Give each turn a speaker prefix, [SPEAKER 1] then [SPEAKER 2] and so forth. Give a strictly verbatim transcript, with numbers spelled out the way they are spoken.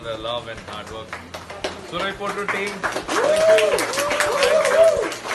[SPEAKER 1] all the love and hard work. Surai Potru team, thank you. Thank you.